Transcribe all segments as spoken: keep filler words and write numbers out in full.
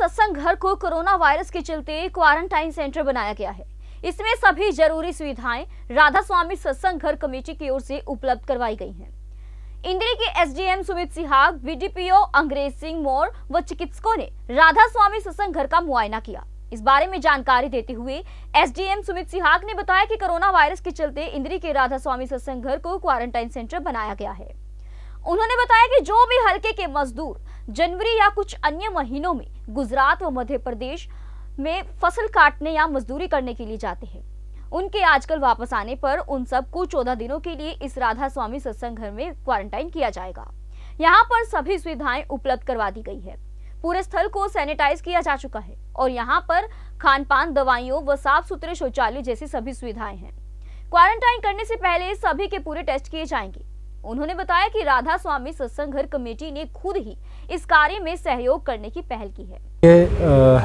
सत्संग घर को कोरोना वायरस के चलते क्वारंटाइन सेंटर बनाया गया है। इसमें सभी जरूरी सुविधाएं राधा स्वामी सत्संग घर कमेटी की ओर से उपलब्ध करवाई गई हैं। इंद्री के एसडीएम सुमित सिहाग, बीडीपीओ अंग्रेज सिंह मोर व चिकित्सकों ने राधा स्वामी सत्संग घर का मुआयना किया। इस बारे में जानकारी देते हुए एसडीएम सुमित सिहाग ने बताया कि कोरोना वायरस के चलते इंद्री के राधा स्वामी सत्संग घर को क्वारंटाइन सेंटर बनाया गया है। उन्होंने बताया कि जो भी हल्के के मजदूर जनवरी या कुछ अन्य महीनों में गुजरात व मध्य प्रदेश में फसल काटने या मजदूरी करने के लिए जाते हैं, उनके आजकल वापस आने पर उन सब को चौदह दिनों के लिए इस राधा स्वामी सत्संग घर में क्वारंटाइन किया जाएगा। यहाँ पर सभी सुविधाएं उपलब्ध करवा दी गई है। पूरे स्थल को सैनिटाइज किया जा चुका है और यहाँ पर खान पान, दवाइयों व साफ सुथरे शौचालय जैसी सभी सुविधाएं हैं। क्वारंटाइन करने से पहले सभी के पूरे टेस्ट किए जाएंगे। उन्होंने बताया कि राधा स्वामी सत्संग घर कमेटी ने खुद ही इस कार्य में सहयोग करने की पहल की है। ये आ,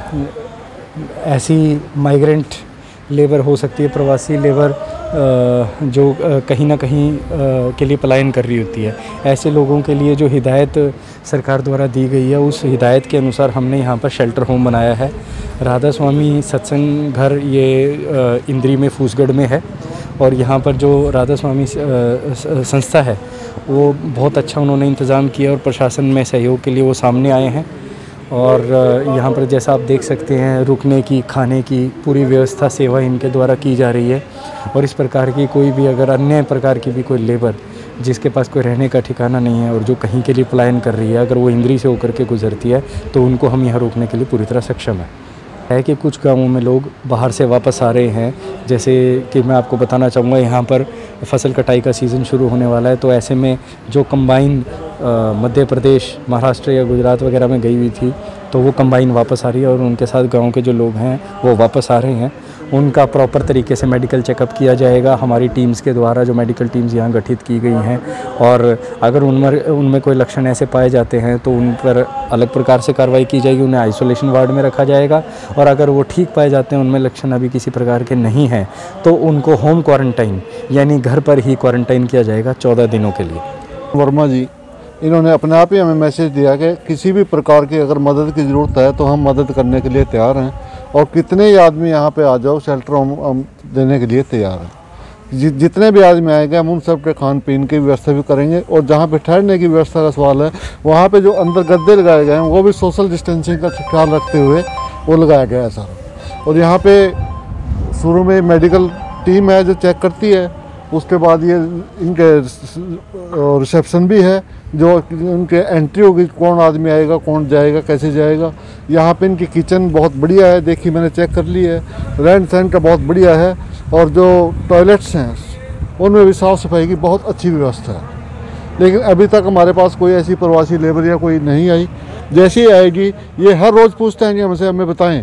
ऐसी माइग्रेंट लेबर हो सकती है, प्रवासी लेबर आ, जो आ, कहीं ना कहीं आ, के लिए पलायन कर रही होती है। ऐसे लोगों के लिए जो हिदायत सरकार द्वारा दी गई है, उस हिदायत के अनुसार हमने यहाँ पर शेल्टर होम बनाया है। राधा स्वामी सत्संग घर ये इंद्री में फूसगढ़ में है और यहाँ पर जो राधा स्वामी संस्था है वो बहुत अच्छा उन्होंने इंतज़ाम किया और प्रशासन में सहयोग के लिए वो सामने आए हैं। और यहाँ पर जैसा आप देख सकते हैं, रुकने की, खाने की पूरी व्यवस्था, सेवा इनके द्वारा की जा रही है। और इस प्रकार की कोई भी अगर अन्य प्रकार की भी कोई लेबर जिसके पास कोई रहने का ठिकाना नहीं है और जो कहीं के लिए पलायन कर रही है, अगर वो इंद्री से होकर के गुजरती है तो उनको हम यहाँ रोकने के लिए पूरी तरह सक्षम है। है कि कुछ गांवों में लोग बाहर से वापस आ रहे हैं, जैसे कि मैं आपको बताना चाहूँगा, यहाँ पर फसल कटाई का सीज़न शुरू होने वाला है। तो ऐसे में जो कंबाइन मध्य प्रदेश, महाराष्ट्र या गुजरात वगैरह में गई हुई थी, तो वो कंबाइन वापस आ रही है और उनके साथ गांव के जो लोग हैं वो वापस आ रहे हैं। उनका प्रॉपर तरीके से मेडिकल चेकअप किया जाएगा हमारी टीम्स के द्वारा, जो मेडिकल टीम्स यहाँ गठित की गई हैं। और अगर उनमें उनमें कोई लक्षण ऐसे पाए जाते हैं तो उन पर अलग प्रकार से कार्रवाई की जाएगी, उन्हें आइसोलेशन वार्ड में रखा जाएगा। और अगर वो ठीक पाए जाते हैं, उनमें लक्षण अभी किसी प्रकार के नहीं हैं, तो उनको होम क्वारंटाइन यानी घर पर ही क्वारंटाइन किया जाएगा चौदह दिनों के लिए। वर्मा जी इन्होंने अपने आप ही हमें मैसेज दिया कि किसी भी प्रकार की अगर मदद की ज़रूरत है तो हम मदद करने के लिए तैयार हैं और कितने ही आदमी यहाँ पे आ जाओ, शेल्टर हम, हम देने के लिए तैयार हैं। जि, जितने भी आदमी आएंगे हम उन सब के खान पीन की व्यवस्था भी करेंगे। और जहाँ पे ठहरने की व्यवस्था का सवाल है, वहाँ पे जो अंदर गद्दे लगाए गए हैं वो भी सोशल डिस्टेंसिंग का ख्याल रखते हुए वो लगाया गया है सारा। और यहाँ पे शुरू में मेडिकल टीम है जो चेक करती है, उसके बाद ये इनके रिसेप्शन भी है जो उनके एंट्री होगी, कौन आदमी आएगा, कौन जाएगा, कैसे जाएगा। यहाँ पे इनकी किचन बहुत बढ़िया है, देखी मैंने चेक कर ली है। रहन सहन का बहुत बढ़िया है और जो टॉयलेट्स हैं उनमें भी साफ़ सफाई की बहुत अच्छी व्यवस्था है। लेकिन अभी तक हमारे पास कोई ऐसी प्रवासी लेबर या कोई नहीं आई। जैसी आएगी ये हर रोज़ पूछते हैं कि हमसे हमें बताएँ।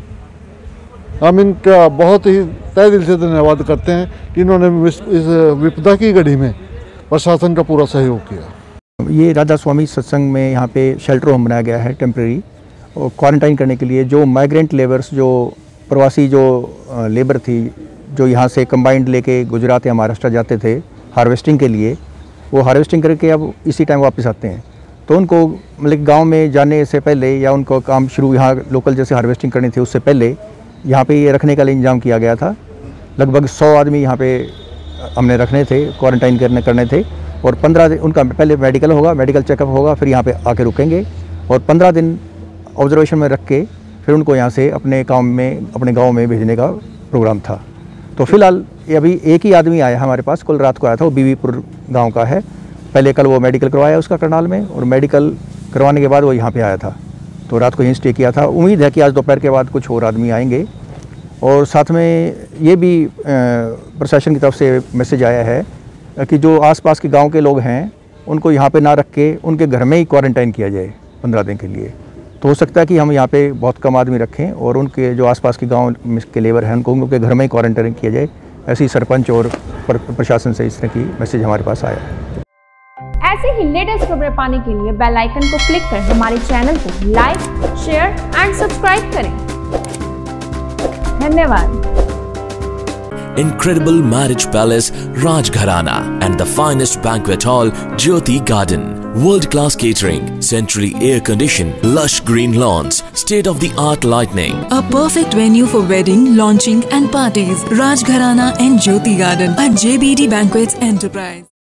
हम इनका बहुत ही तहे दिल से धन्यवाद करते हैं कि इन्होंने इस विपदा की घड़ी में प्रशासन का पूरा सहयोग किया। ये राधा स्वामी सत्संग में यहाँ पे शेल्टर होम बनाया गया है टेम्प्रेरी, और क्वारंटाइन करने के लिए जो माइग्रेंट लेबर्स, जो प्रवासी जो लेबर थी, जो यहाँ से कंबाइंड लेके गुजरात या महाराष्ट्र जाते थे हार्वेस्टिंग के लिए, वो हार्वेस्टिंग करके अब इसी टाइम वापस आते हैं। तो उनको मतलब गाँव में जाने से पहले या उनको काम शुरू यहाँ लोकल जैसे हार्वेस्टिंग करनी थी उससे पहले यहाँ पे ये रखने का इंतजाम किया गया था। लगभग सौ आदमी यहाँ पे हमने रखने थे, क्वारंटाइन करने करने थे। और पंद्रह दिन उनका पहले मेडिकल होगा, मेडिकल चेकअप होगा, फिर यहाँ पे आके रुकेंगे और पंद्रह दिन ऑब्जर्वेशन में रख के फिर उनको यहाँ से अपने काम में, अपने गांव में भेजने का प्रोग्राम था। तो फिलहाल ये अभी एक ही आदमी आया हमारे पास, कल रात को आया था, वो बीवीपुर गाँव का है। पहले कल वो मेडिकल करवाया उसका करनाल में, और मेडिकल करवाने के बाद वो यहाँ पर आया था, तो रात को यहीं स्टे किया था। उम्मीद है कि आज दोपहर के बाद कुछ और आदमी आएंगे। और साथ में ये भी प्रशासन की तरफ से मैसेज आया है कि जो आसपास के गांव के लोग हैं उनको यहाँ पे ना रख के उनके घर में ही क्वारंटाइन किया जाए पंद्रह दिन के लिए। तो हो सकता है कि हम यहाँ पे बहुत कम आदमी रखें और उनके जो आसपास के गांव के लेबर हैं उनको उनके घर में ही क्वारंटाइन किया जाए। ऐसी सरपंच और प्रशासन से इस तरह की मैसेज हमारे पास आया है। ऐसे ही लेटेस्ट खबरें पाने के लिए बेल आइकन को क्लिक कर हमारे चैनल को लाइक, शेयर एंड सब्सक्राइब करें। धन्यवाद। Incredible marriage palace Rajgharana and the finest banquet hall Jyoti Garden World-class catering, centrally air-conditioned, lush green lawns, state-of-the-art lighting. A perfect venue for wedding, launching and parties. Rajgharana and Jyoti Garden at J B D Banquets Enterprise.